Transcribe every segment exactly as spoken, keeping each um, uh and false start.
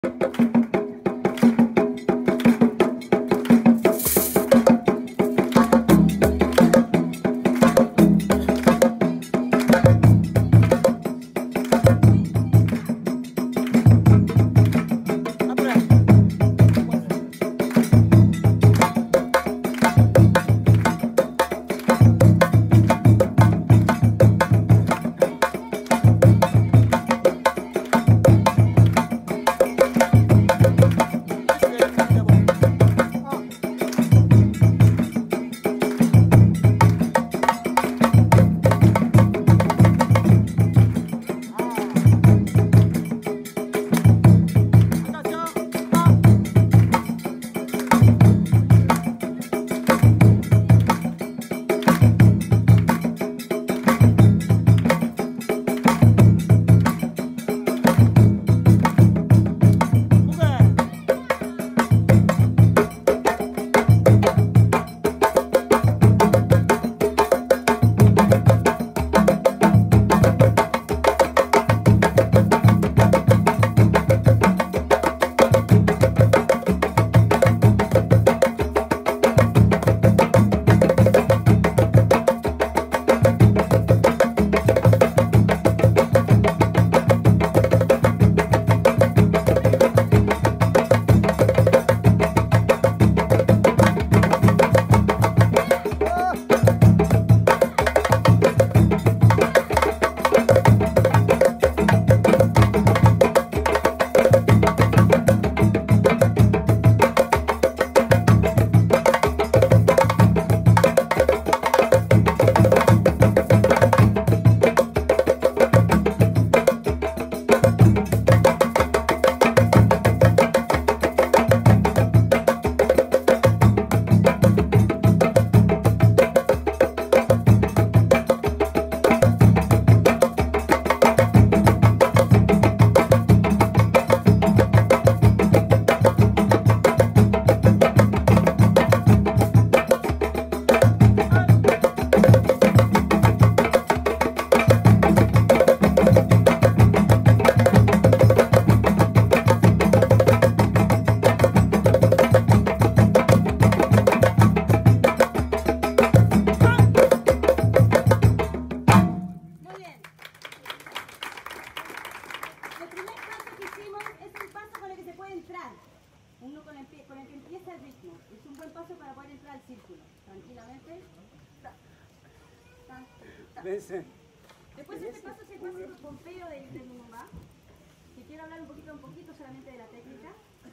Después de este paso es el paso del pompeo del, del Lumumba, que quiero hablar un poquito, un poquito solamente de la técnica.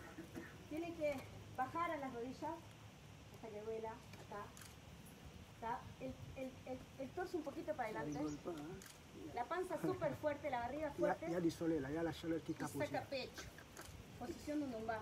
Tienen que bajar a las rodillas hasta que duela, acá. Está el, el, el, el torso un poquito para adelante. La panza súper fuerte, la barriga fuerte. Ya, ya disolé, ya la chaleur qui tape. Saca pecho. Posición de un Lumumba.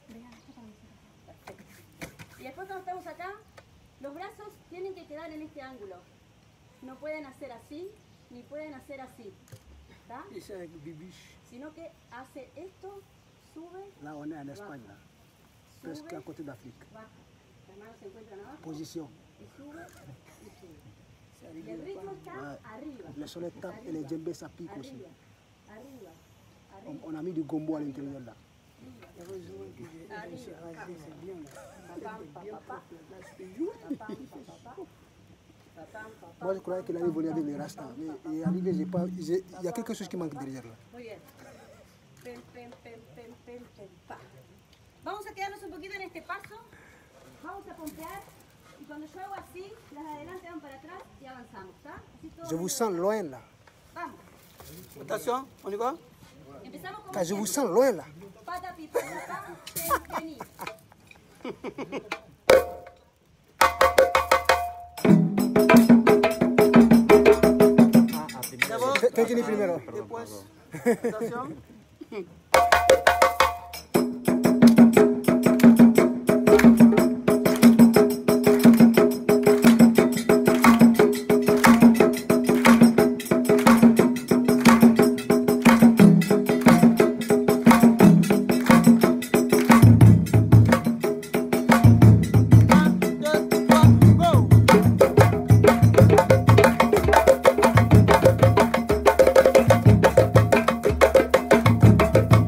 Perfecto. Y después cuando estamos acá, los brazos tienen que quedar en este ángulo. No pueden hacer así, ni pueden hacer así. ¿Está? Sino que hace esto, sube. Là, on est en Espagne, là. Presque à côté d'Afrique. Baja. Las manos se encuentran abajo. Position. Y sube, y sube. Y el ritmo está Ah, arriba. les soleils tapent et les djembés ça pique aussi. Arriba, arriba, On, arriba. on a mis du gombo à l'intérieur là. Moi je croyais qu'il allait voler avec les rastas, mais il est arrivé, j'ai pas, j'ai- il y a quelque chose qui manque derrière là. Muy bien. Pem, pem, pem, pem, pem, pem, pa. Vamos a quedarnos un poquito en este paso. Vamos a pompear. Y cuando yo hago así, las de adelante van para atrás y avanzamos, ¿está? Así todo. Je vous sens loin là. Vamos. Attention, on y va? Empezamos con Quand je vous sens loin là. pata, pi, pata, pa, ten, tení. ¿Qué tiene primero? Después, attention. Vamos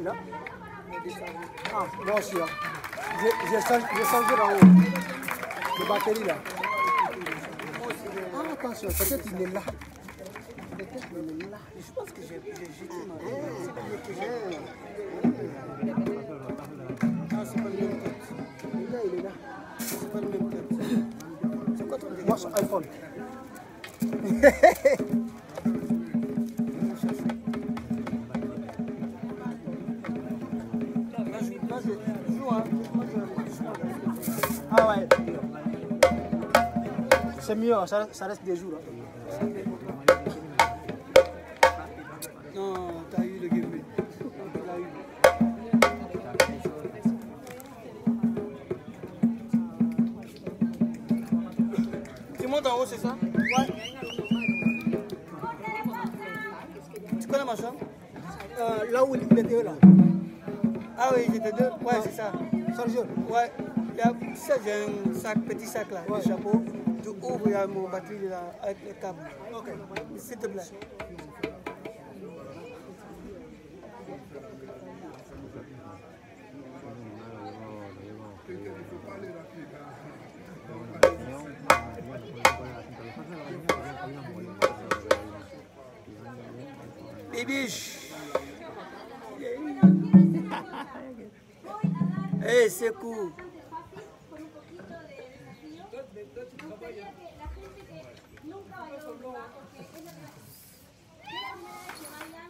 Là Ah, moi aussi. Hein. J'ai changé là-haut. De batterie là. Ah, attention, peut-être il est là. Peut-être il est là. Je pense que j'ai jeté ma Ah, c'est pas le même code. Il est là, il est là. C'est pas le même code. C'est quoi ton téléphone? Moi, c'est iPhone. Là, je, là, je joue, hein. Moi, je, Ah ouais. C'est mieux, ça, ça reste des jours. Hein. Non, t'as eu le gameplay. T'as eu. Tu montes en haut, c'est ça? Ouais. Tu connais ma chambre? Euh, là où il était là. Ah oui, j'étais deux. Ouais, c'est ça. Sergio. Ouais. Il y a, ça, j'ai un sac, petit sac là, Ouais. le chapeau. Tu ouvres, il y a mon batterie là, avec le câble. Ok. S'il te plaît. Bibiche. Eh, c'est cool. Con un poquito de desafío. Me gustaría que la gente que nunca bailó rumba, porque es la primera es la primera vez que bailan,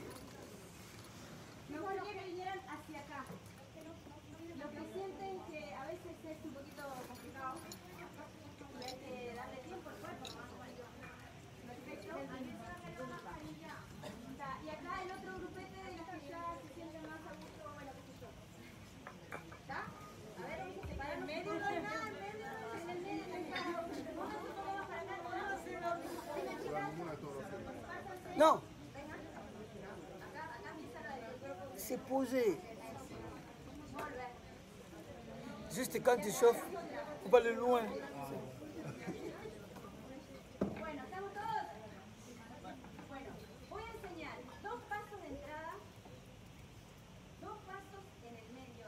me gustaría que vinieran hacia acá. Los que sienten que a veces es un poquito complicado y hay que darle tiempo al cuerpo. Perfecto. Y acá el otro grupete de los que ya se sienten más a gusto, bueno, qué sé yo. ¿Está? A ver, vamos a separar en medio, no hay nada, en medio, en el medio, en el medio. Vamos un poco más para acá, vamos a hacerlo. Venga, chicas. Non, Venga. Acá, acá empieza la de... c'est posé. Juste quand tu chauffes, faut pas aller loin. Bueno, ¿estamos todos? Bueno, voy a enseñar dos pasos de entrada, dos pasos en el medio,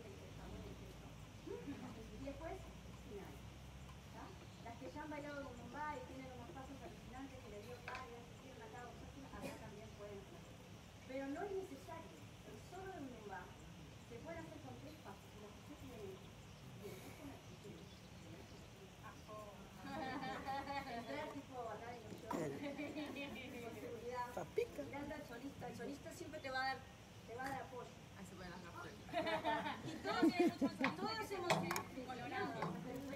y después final. ¿Está? Las que ya han bailado con Mumbai y tienen unos pasos alucinantes que les dio varias, que tienen acá, acá también pueden hacer. Pero no es necesario, el solo de Mumbai se puede hacer con tres pasos, y los que ustedes tienen bien, es con actitud. Entrar tipo acá en el show, con seguridad. Ça pique. Mirando al solista, el solista siempre te va a dar, te va a dar apoyo. Y todos, todos hemos sido colorados.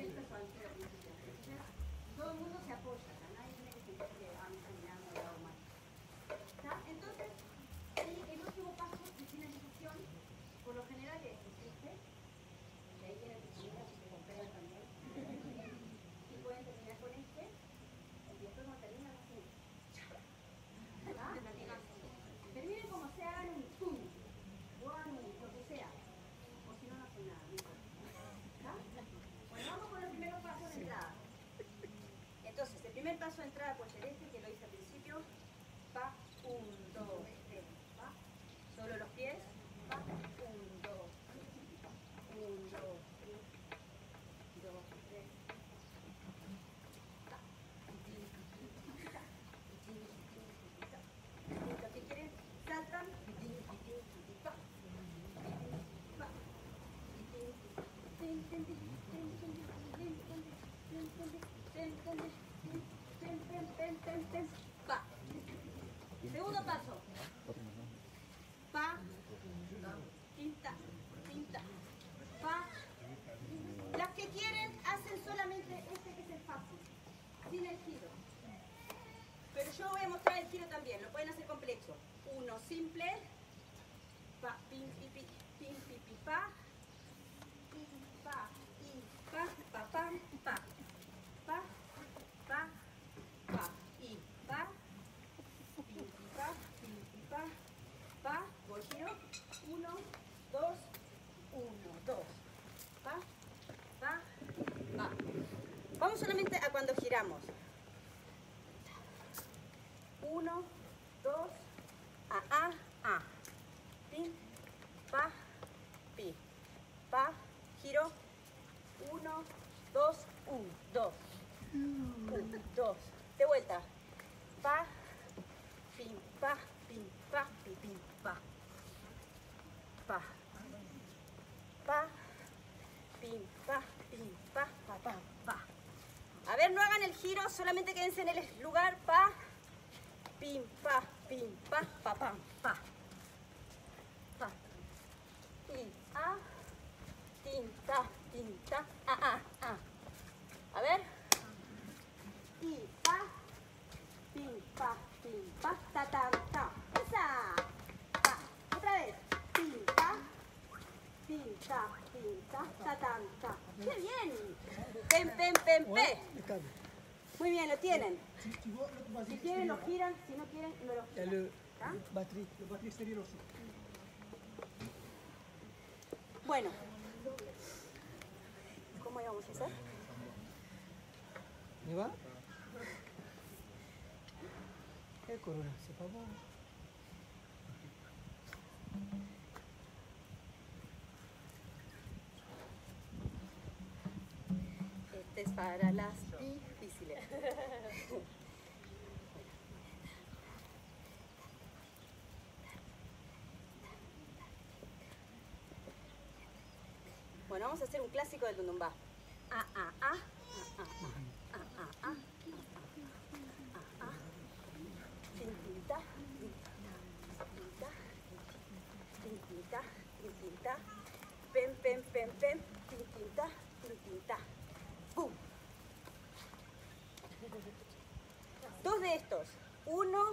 Todo el mundo se apoya, acá nadie tiene que sentir que ah, me están mirando o algo mal. ¿Está? Entonces, el, el último paso de finalización, por lo general es este, y ahí tienen que terminar si se golpean también. Y pueden terminar con este, y después cuando terminan así. ¿Está? Terminen como se hagan un zoom, o hagan un lo que sea, o si no, no hacen nada. ¿No importa? ¿Está? Bueno, vamos con los primeros pasos de entrada. Entonces, el primer paso de entrada puede ser este, que lo hice al principio. Pa, un, dos, tres, pa. Solo los pies. Pa, un, dos, un, dos, tres, dos, tres. Pa. Listo, si quieren, saltan. Pa. Pa. Tin, tin, tin, tin, tin, tin, tin, tin, tin, tin, tin, tin. Ten, ten, ten, ten, ten, pa. Segundo paso. Pa. Tinta. Tinta. Pa. Las que quieren hacen solamente este que es el fácil. Sin el giro. Pero yo voy a mostrar el giro también. Lo pueden hacer completo. Uno simple. Pa. Pin, pi, pi. Pin, pi, pi, pa. Pin, pa. Pin, pa. Pa, pa, pa. Pa. Pa. Pa, y pa, pi, pa, pi, pa, pa, voy giro, uno, dos, uno, dos, pa, pa, pa. Vamos solamente a cuando giramos. Uno, dos, a, a, a, pin, pa, pi, pa, giro, uno, dos, un, dos, un, dos, de vuelta, pa, pim, pa, pim, pa, pim, pim, pa, pa, pa, pim, pa, pim, pa, pa, pa, pa. A ver, no hagan el giro, solamente quédense en el lugar, pa, pim, pa, pim, pa, pa, pam, pa, pa, pim, a, tin, ta, tin, ta, a, a, a. A ver, y pa, pim, pa, pim, pa, ta, ta, ta. Esa, pa, otra vez, pim, pa, pim, ta, pim, ta, ta, ta, ta. ¡Qué bien! Pem, pem, pem, pe. Muy bien, lo tienen. Si quieren lo giran, si no quieren no lo giran. Le ¿Ah? batterie, le batterie extérieur aussi. Bueno, ¿cómo íbamos a hacer? On y va? Eh, Corona, c'est pas bon. Este es para las difíciles. Bueno, vamos a hacer un clásico del dundumbá. A, a, a, a, a, a, a, a, a, a, a, tin, tin, ta, tin, ta, tin, tin, ta, tin, tin, ta, pem, pem, pem, pem, tin, tin, ta, tin, tin, ta. ¡Pum! Dos de estos. Uno,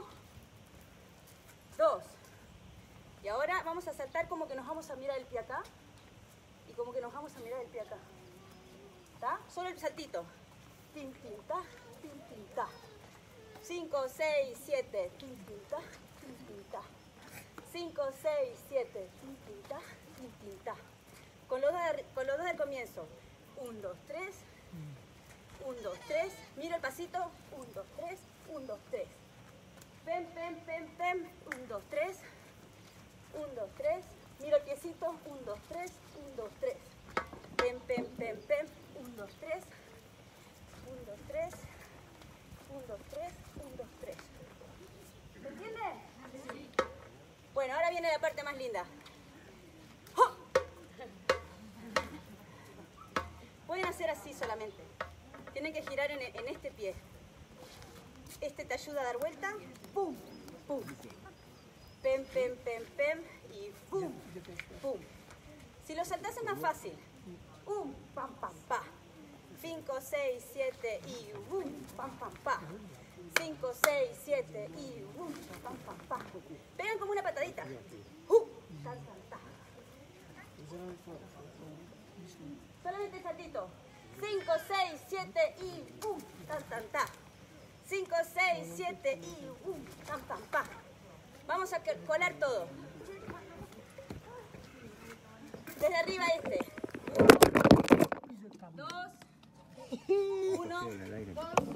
dos. Y ahora vamos a saltar como que nos vamos a mirar el pie acá. Y como que nos vamos a mirar el pie acá. ¿Está? Solo el saltito. Tin, tin, ta, tin, tin, ta. Cinco, seis, siete. Tin, tin, ta, tin, tin, ta. Cinco, seis, siete. Tin, tin, ta, tin, tin, ta. Con los dos, de, con los dos del comienzo. Un, dos, tres. Un, dos, tres. Mira el pasito. Un, dos, tres. Un, dos, tres. Pem, pem, pem, pem. Un, dos, tres. Un, dos, tres. Miro el piecito. Un, dos, tres. Un, dos, tres. Pem, pem, pem, pem. Un, dos, tres. Un, dos, tres. Un, dos, tres. Un, dos, tres. ¿Se entiende? Sí. Bueno, ahora viene la parte más linda. ¡Oh! Pueden hacer así solamente. Tienen que girar en, en este pie. Este te ayuda a dar vuelta. ¡Pum! ¡Pum! Pem, pem, pem, pem. Y ¡pum! ¡Pum! Si lo saltás es más fácil. ¡Um! ¡Pam, pam, pa! cinco, seis, siete y ¡um! ¡Pam, pam, pa! cinco, seis, siete y ¡um! ¡Pam, pam, pa! Pegan como una patadita. ¡Uh! ¡Tan, tan, ta! Solamente el saltito. cinco, seis, siete y ¡um! ¡Tan, tan, ta! cinco, seis, siete y ¡um! ¡Pam, pam, pa! Vamos a colar todo. Desde arriba este. Dos. Uno. Dos.